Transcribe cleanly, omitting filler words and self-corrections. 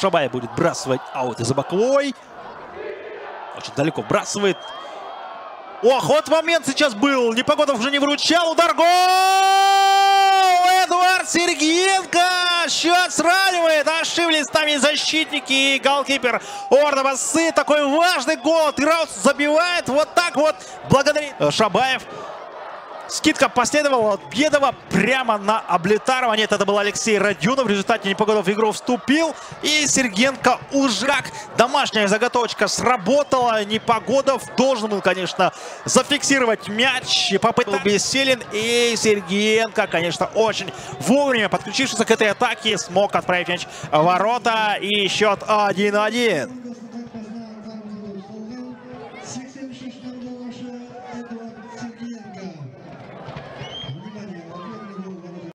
Шабаев будет бросать аут из-за боковой. Очень далеко вбрасывает. Ох, вот момент сейчас был. Непогодов уже не выручал. Удар, гол! Эдуард Сергиенко счет сравнивает. Ошиблись там и защитники, и голкипер Ордабасы. Такой важный гол. Тыраус забивает. Вот так вот. Благодарит Шабаев. Скидка последовала от Бедова прямо на Облетарова. Нет, это был Алексей Родионов. В результате Непогодов в игру вступил. И Сергиенко уже как домашняя заготовочка сработала. Непогодов должен был, конечно, зафиксировать мяч. И попытался бесселен. И Сергиенко, конечно, очень вовремя подключившись к этой атаке, смог отправить мяч в ворота. И счет 1-1.